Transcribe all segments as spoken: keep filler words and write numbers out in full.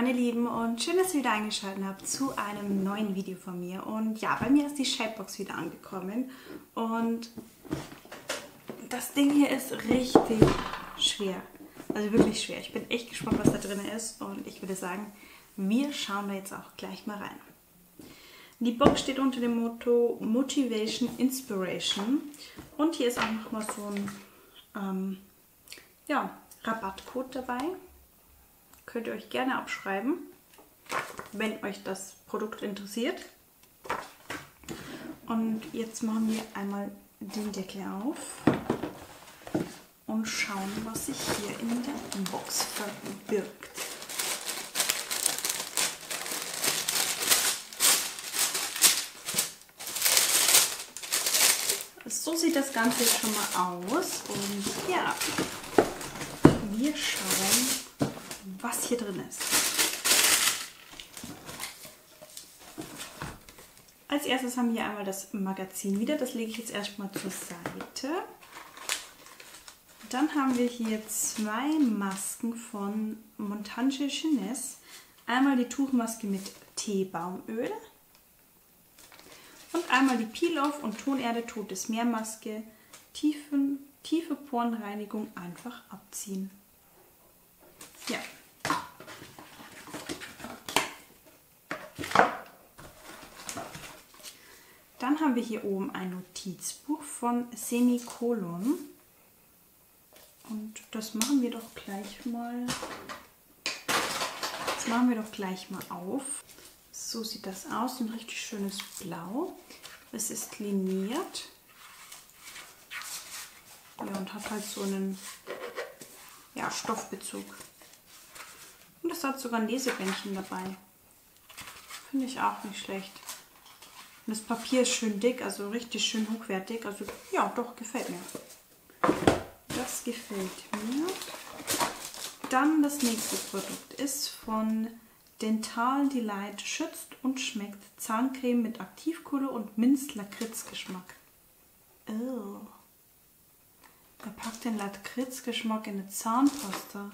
meine Lieben, und schön, dass ihr wieder eingeschaltet habt zu einem neuen Video von mir. Und ja, bei mir ist die Shapebox wieder angekommen und das Ding hier ist richtig schwer. Also wirklich schwer. Ich bin echt gespannt, was da drin ist, und ich würde sagen, wir schauen da jetzt auch gleich mal rein. Die Box steht unter dem Motto Motivation Inspiration und hier ist auch nochmal so ein ähm, ja, Rabattcode dabei. Könnt ihr euch gerne abschreiben, wenn euch das Produkt interessiert. Und jetzt machen wir einmal den Deckel auf und schauen, was sich hier in der Box verbirgt. So sieht das Ganze jetzt schon mal aus, und ja, wir schauen, was hier drin ist. Als erstes haben wir einmal das Magazin wieder, das lege ich jetzt erstmal zur Seite. Dann haben wir hier zwei Masken von Montage Jeunesse. Einmal die Tuchmaske mit Teebaumöl und einmal die Peel-Off und Tonerde Totes Meer Maske. Tiefen, tiefe Porenreinigung einfach abziehen. Ja. Dann haben wir hier oben ein Notizbuch von Semikolon. Und das machen wir doch gleich mal. Das machen wir doch gleich mal auf. So sieht das aus, ein richtig schönes Blau. Es ist liniert. Ja, und hat halt so einen ja, Stoffbezug. Und es hat sogar ein Lesebändchen dabei. Finde ich auch nicht schlecht. Und das Papier ist schön dick, also richtig schön hochwertig. Also ja, doch, gefällt mir. Das gefällt mir. Dann das nächste Produkt ist von Dental Delight. Schützt und schmeckt Zahncreme mit Aktivkohle und Minz-Lakritz-Geschmack. Oh. Er packt den Lakritz-Geschmack in eine Zahnpasta.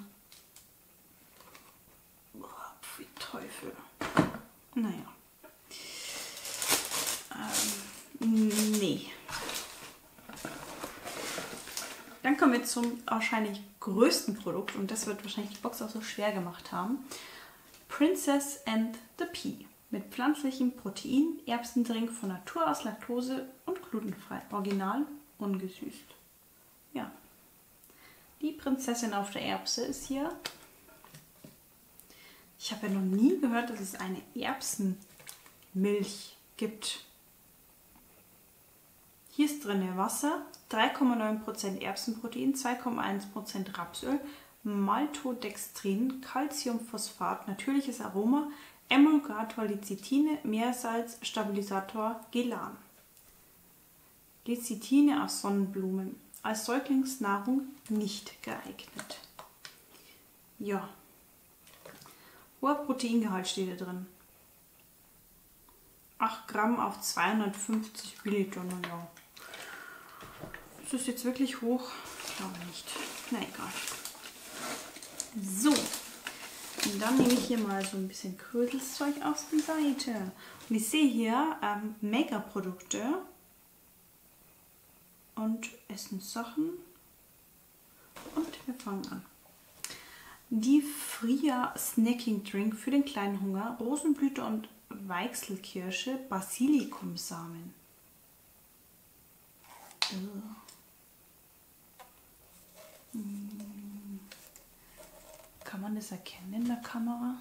Boah, wie Teufel. Naja. Ähm, nee. Dann kommen wir zum wahrscheinlich größten Produkt, und das wird wahrscheinlich die Box auch so schwer gemacht haben. Princess and the Pea mit pflanzlichem Protein, Erbsendrink von Natur aus, Laktose und glutenfrei. Original, ungesüßt. Ja. Die Prinzessin auf der Erbse ist hier. Ich habe ja noch nie gehört, dass es eine Erbsenmilch gibt. Hier ist drin Wasser, drei Komma neun Prozent Erbsenprotein, zwei Komma eins Prozent Rapsöl, Maltodextrin, Calciumphosphat, natürliches Aroma, Emulgator, Lecithine, Meersalz, Stabilisator, Gelan. Lecithine aus Sonnenblumen. Als Säuglingsnahrung nicht geeignet. Ja. Hoher Proteingehalt steht da drin. acht Gramm auf zweihundertfünfzig Milliliter. Ja. Ist das jetzt wirklich hoch? Ich glaube nicht. Na egal. So. Und dann nehme ich hier mal so ein bisschen Kröselszeug aus der Seite. Und ich sehe hier ähm, Make-up-Produkte und Essenssachen. Und wir fangen an. Die Fria Snacking Drink für den kleinen Hunger. Rosenblüte und Weichselkirsche, Basilikumsamen. Hm. Kann man das erkennen in der Kamera?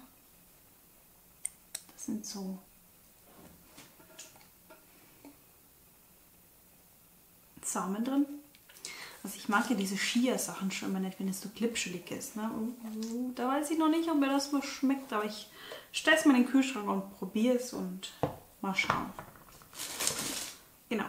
Das sind so Samen drin. Also ich mag ja diese Chia-Sachen schon immer nicht, wenn es so glitschig ist. Ne? Da weiß ich noch nicht, ob mir das mal schmeckt, aber ich stelle es mal in den Kühlschrank und probiere es und mal schauen. Genau.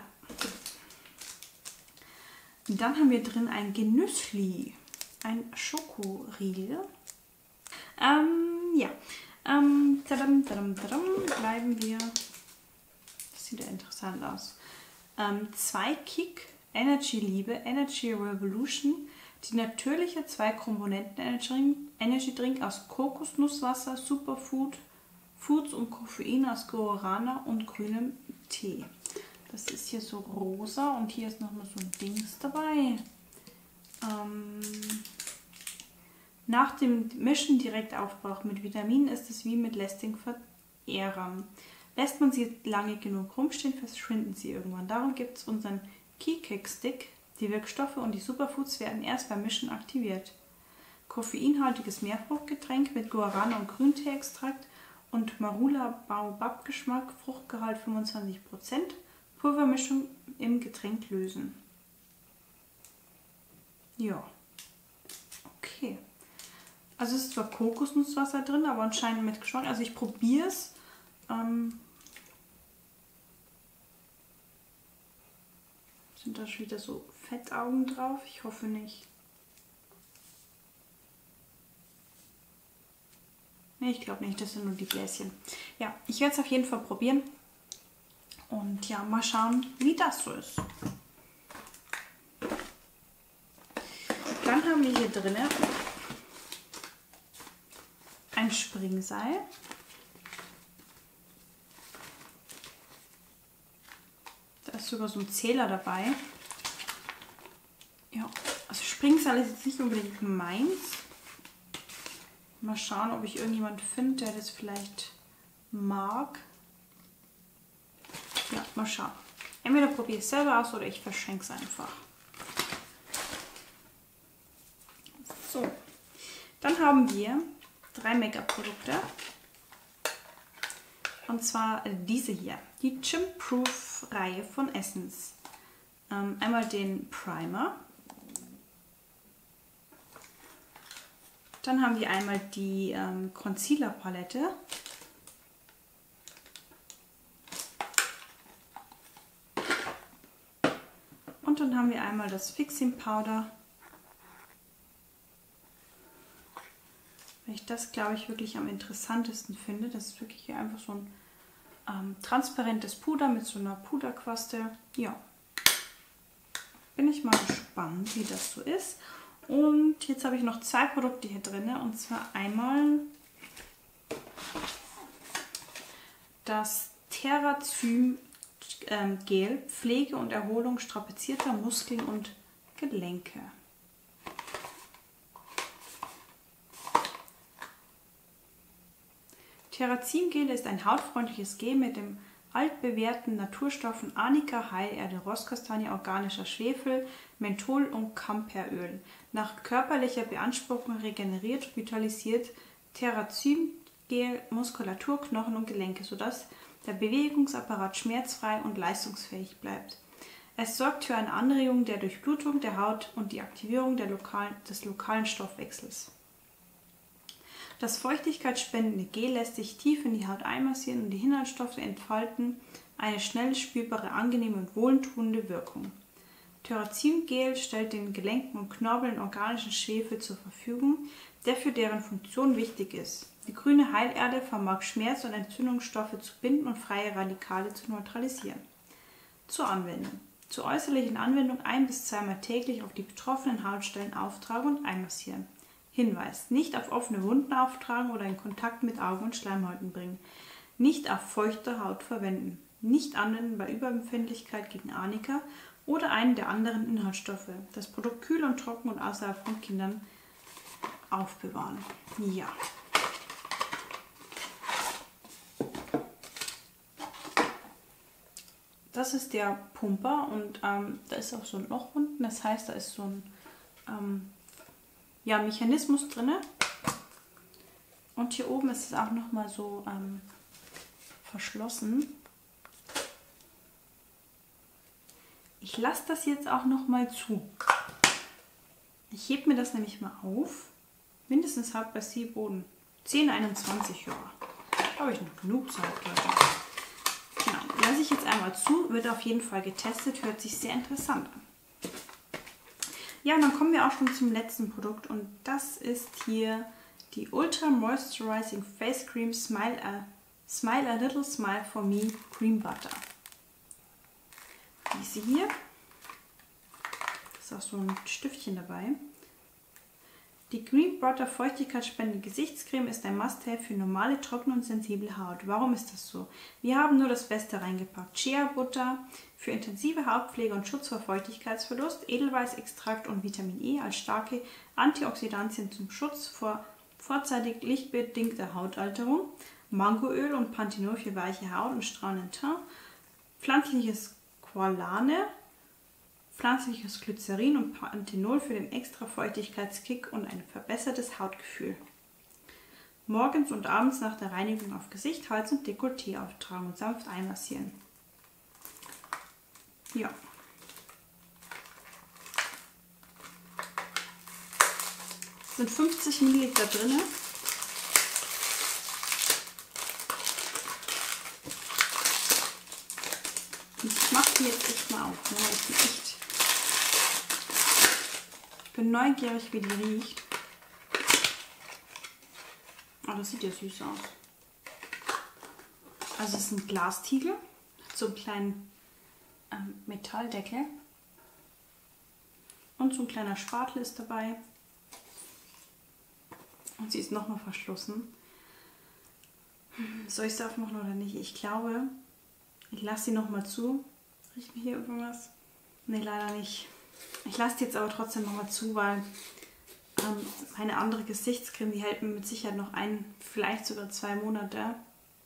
Dann haben wir drin ein Genüssli, ein Schokoriegel. Ähm, ja, ähm, tadam, tadam, tadam, bleiben wir. Das sieht ja interessant aus. Ähm, zwei Kick Energy Liebe, Energy Revolution, Die natürliche zwei Komponenten Energy Drink aus Kokosnusswasser, Superfood, Foods und Koffein aus Guarana und grünem Tee. Das ist hier so rosa und hier ist nochmal so ein Dings dabei. Ähm, nach dem Mischen direkt aufbrauchen mit Vitaminen ist es wie mit lästigen Verehrern. Lässt man sie lange genug rumstehen, verschwinden sie irgendwann. Darum gibt es unseren Key Kick Stick. Die Wirkstoffe und die Superfoods werden erst beim Mischen aktiviert. Koffeinhaltiges Meerfruchtgetränk mit Guarana und Grünteeextrakt und Marula Baobab Geschmack, Fruchtgehalt fünfundzwanzig Prozent, Pulvermischung im Getränk lösen. Ja, okay. Also es ist zwar Kokosnusswasser drin, aber anscheinend mit Geschmack. Also ich probiere es. Ähm, sind da schon wieder so Fettaugen drauf? Ich hoffe nicht. Nee, ich glaube nicht, das sind nur die Bläschen. Ja, ich werde es auf jeden Fall probieren. Und ja, mal schauen, wie das so ist. Dann haben wir hier drin ein Springseil. Da ist sogar so ein Zähler dabei. Ja, also Springseil ist jetzt nicht unbedingt meins. Mal schauen, ob ich irgendjemand finde, der das vielleicht mag. Ja, mal schauen. Entweder probiere ich es selber aus oder ich verschenke es einfach. So, dann haben wir drei Make-up-Produkte. Und zwar diese hier, die Gym-Proof-Reihe von Essence. Ähm, einmal den Primer. Dann haben wir einmal die ähm, Concealer-Palette. Und dann haben wir einmal das Fixing Powder. Weil ich das, glaube ich, wirklich am interessantesten finde. Das ist wirklich hier einfach so ein ähm, transparentes Puder mit so einer Puderquaste. Ja, bin ich mal gespannt, wie das so ist. Und jetzt habe ich noch zwei Produkte hier drin. Und zwar einmal das Terazym ähm, Gel, Pflege und Erholung strapazierter Muskeln und Gelenke. Terazym-Gel ist ein hautfreundliches Gel mit dem altbewährten Naturstoffen Arnika, Heilerde, Rosskastanie, organischer Schwefel, Menthol und Kamperöl. Nach körperlicher Beanspruchung regeneriert und vitalisiert Terazym-Gel Muskulatur, Knochen und Gelenke, sodass der Bewegungsapparat schmerzfrei und leistungsfähig bleibt. Es sorgt für eine Anregung der Durchblutung der Haut und die Aktivierung der lokalen, des lokalen Stoffwechsels. Das feuchtigkeitsspendende Gel lässt sich tief in die Haut einmassieren und die Inhaltsstoffe entfalten eine schnell spürbare, angenehme und wohltuende Wirkung. Terazym-Gel stellt den Gelenken und Knorpeln organischen Schwefel zur Verfügung, der für deren Funktion wichtig ist. Die grüne Heilerde vermag Schmerz- und Entzündungsstoffe zu binden und freie Radikale zu neutralisieren. Zur Anwendung. Zur äußerlichen Anwendung ein- bis zweimal täglich auf die betroffenen Hautstellen auftragen und einmassieren. Hinweis: Nicht auf offene Wunden auftragen oder in Kontakt mit Augen und Schleimhäuten bringen. Nicht auf feuchte Haut verwenden. Nicht anwenden bei Überempfindlichkeit gegen Arnika oder einen der anderen Inhaltsstoffe. Das Produkt kühl und trocken und außerhalb von Kindern aufbewahren. Ja. Das ist der Pumper und ähm, da ist auch so ein Loch unten. Das heißt, da ist so ein ähm, ja, Mechanismus drin. Und hier oben ist es auch nochmal so ähm, verschlossen. Ich lasse das jetzt auch nochmal zu. Ich hebe mir das nämlich mal auf. Mindestens halb bei Boden. zehn einundzwanzig, ja. Da habe ich noch genug Zeit, Leute. Genau, lasse ich jetzt einmal zu. Wird auf jeden Fall getestet. Hört sich sehr interessant an. Ja, und dann kommen wir auch schon zum letzten Produkt. Und das ist hier die Ultra Moisturizing Face Cream Smile a, Smile a Little Smile for Me Cream Butter. Diese hier. Ist auch so ein Stiftchen dabei. Die Green Butter feuchtigkeitsspendende Gesichtscreme ist ein Must-Have für normale, trockene und sensible Haut. Warum ist das so? Wir haben nur das Beste reingepackt. Shea Butter für intensive Hautpflege und Schutz vor Feuchtigkeitsverlust, Edelweißextrakt und Vitamin E als starke Antioxidantien zum Schutz vor vorzeitig lichtbedingter Hautalterung, Mangoöl und Panthenol für weiche Haut und strahlenden Teint, pflanzliches Guarane, pflanzliches Glycerin und Panthenol für den extra Feuchtigkeitskick und ein verbessertes Hautgefühl. Morgens und abends nach der Reinigung auf Gesicht, Hals und Dekolleté auftragen und sanft einmassieren. Ja. Es sind fünfzig Milliliter drin. Und ich mache die jetzt echt mal auf. Ne? Ich bin echt ich bin neugierig, wie die riecht. Oh, das sieht ja süß aus. Also es ist ein Glastiegel mit so einem kleinen ähm, Metalldeckel. Und so ein kleiner Spatel ist dabei. Und sie ist nochmal verschlossen. Soll ich sie aufmachen oder nicht? Ich glaube, ich lasse sie nochmal zu. Riecht mir hier irgendwas? Ne, leider nicht. Ich lasse die jetzt aber trotzdem nochmal zu, weil ähm, meine andere Gesichtscreme, die hält mir mit Sicherheit noch ein, vielleicht sogar zwei Monate.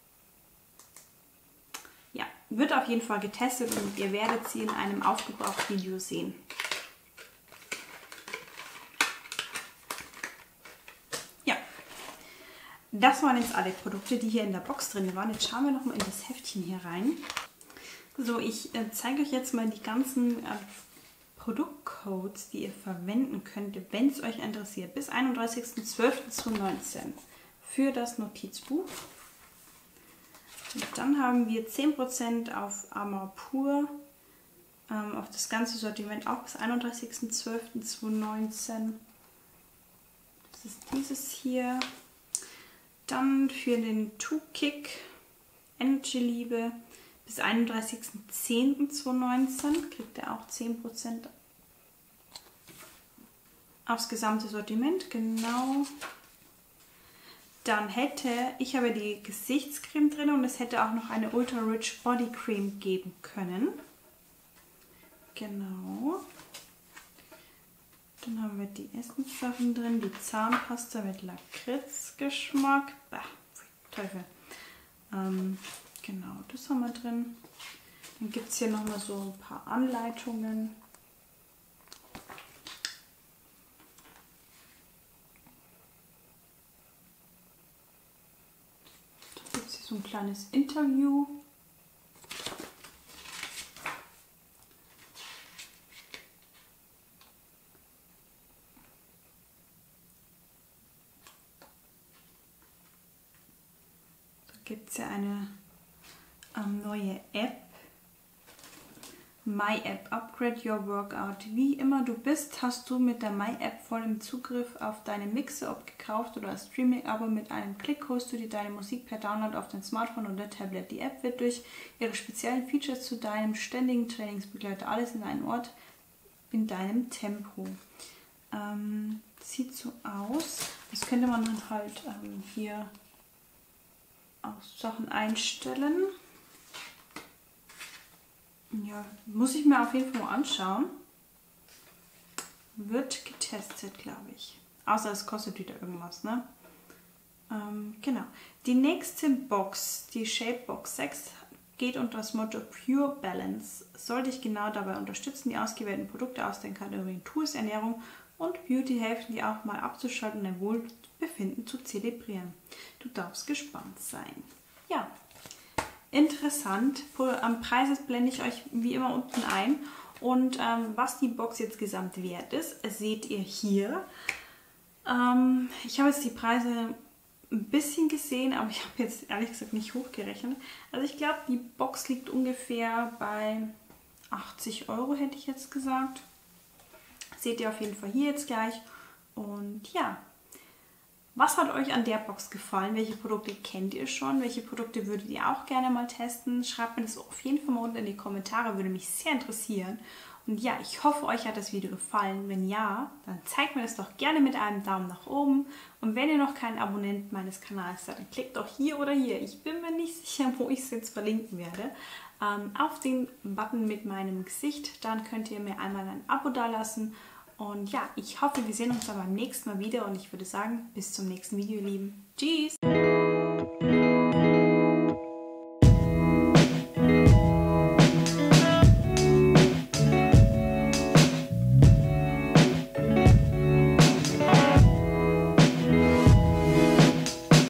Ja, wird auf jeden Fall getestet und ihr werdet sie in einem Aufgebraucht-Video sehen. Das waren jetzt alle Produkte, die hier in der Box drin waren. Jetzt schauen wir noch mal in das Heftchen hier rein. So, ich äh, zeige euch jetzt mal die ganzen äh, Produktcodes, die ihr verwenden könnt, wenn es euch interessiert. Bis einunddreißigsten zwölften zweitausendneunzehn für das Notizbuch. Und dann haben wir zehn Prozent auf Amarpur, ähm, auf das ganze Sortiment auch bis einunddreißigsten zwölften zweitausendneunzehn. Das ist dieses hier. Dann für den Two-Kick Energy Liebe bis einunddreißigsten zehnten zweitausendneunzehn kriegt ihr auch zehn Prozent aufs gesamte Sortiment. Genau. Dann hätte, ich habe die Gesichtscreme drin und es hätte auch noch eine Ultra Rich Body Cream geben können. Genau. Dann haben wir die Essenssachen drin, die Zahnpasta mit Lakritzgeschmack. Bah, Teufel. Ähm, genau, das haben wir drin. Dann gibt es hier nochmal so ein paar Anleitungen. Da gibt es hier so ein kleines Interview. Gibt es ja eine ähm, neue App, My App, Upgrade Your Workout. Wie immer du bist, hast du mit der My App vollen Zugriff auf deine Mixe, ob gekauft oder als Streaming-Abo. Mit einem Klick holst du dir deine Musik per Download auf dein Smartphone oder Tablet. Die App wird durch ihre speziellen Features zu deinem ständigen Trainingsbegleiter. Alles in einem Ort, in deinem Tempo. Ähm, sieht so aus. Das könnte man dann halt ähm, hier auch Sachen einstellen. Ja, muss ich mir auf jeden Fall mal anschauen. Wird getestet, glaube ich. Außer es kostet wieder irgendwas, ne? Ähm, genau. Die nächste Box, die Shape Box sechs, geht unter das Motto Pure Balance. Soll dich genau dabei unterstützen, die ausgewählten Produkte aus den Kategorien Tools, Ernährung und Beauty helfen, dir auch mal abzuschalten und dein Wohlbefinden zu zelebrieren. Du darfst gespannt sein. Ja, interessant. Am Preis blende ich euch wie immer unten ein. Und ähm, was die Box jetzt gesamt wert ist, seht ihr hier. Ähm, ich habe jetzt die Preise ein bisschen gesehen, aber ich habe jetzt ehrlich gesagt nicht hochgerechnet. Also ich glaube, die Box liegt ungefähr bei achtzig Euro, hätte ich jetzt gesagt. Seht ihr auf jeden Fall hier jetzt gleich. Und ja, Was hat euch an der Box gefallen? Welche Produkte kennt ihr schon? Welche Produkte würdet ihr auch gerne mal testen? Schreibt mir das auf jeden Fall mal unten in die Kommentare, würde mich sehr interessieren. Und ja, ich hoffe, euch hat das Video gefallen. Wenn ja, dann zeigt mir das doch gerne mit einem Daumen nach oben. Und wenn ihr noch kein Abonnent meines Kanals seid, dann klickt doch hier oder hier. Ich bin mir nicht sicher, wo ich es jetzt verlinken werde. Ähm, auf den Button mit meinem Gesicht. Dann könnt ihr mir einmal ein Abo dalassen. Und ja, ich hoffe, wir sehen uns dann beim nächsten Mal wieder und ich würde sagen, bis zum nächsten Video, ihr Lieben. Tschüss!